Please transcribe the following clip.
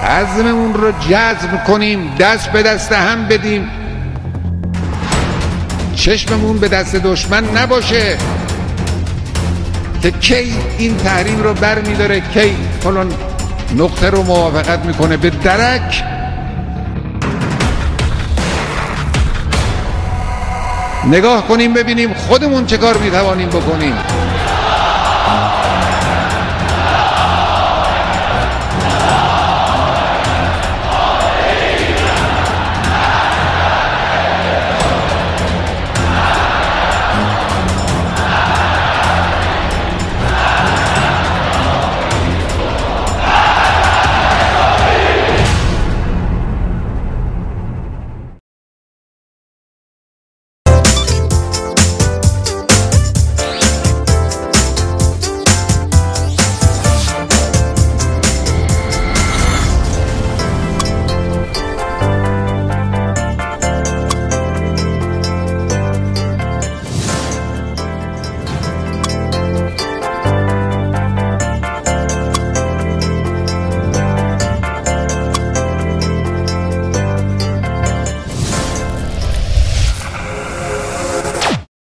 عزممون رو جزم کنیم، دست به دست هم بدیم، چشممون به دست دشمن نباشه که کی این تحریم رو بر میداره، کی فلان نقطه رو موافقت میکنه. به درک نگاه کنیم ببینیم خودمون چه کار میتوانیم بکنیم.